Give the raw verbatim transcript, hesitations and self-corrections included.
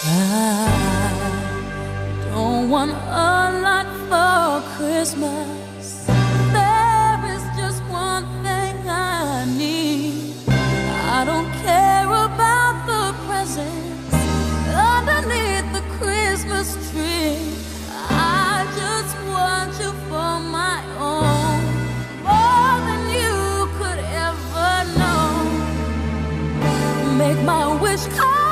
I don't want a lot for Christmas. There is just one thing I need. I don't care about the presents underneath the Christmas tree. I just want you for my own, more than you could ever know. Make my wish come